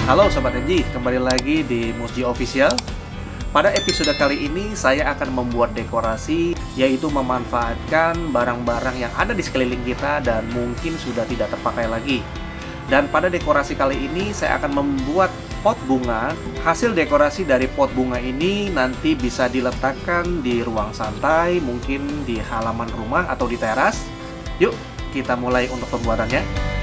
Halo Sobat MG, kembali lagi di Musji Official. Pada episode kali ini saya akan membuat dekorasi, yaitu memanfaatkan barang-barang yang ada di sekeliling kita dan mungkin sudah tidak terpakai lagi. Dan pada dekorasi kali ini saya akan membuat pot bunga. Hasil dekorasi dari pot bunga ini nanti bisa diletakkan di ruang santai, mungkin di halaman rumah atau di teras. Yuk kita mulai untuk pembuatannya.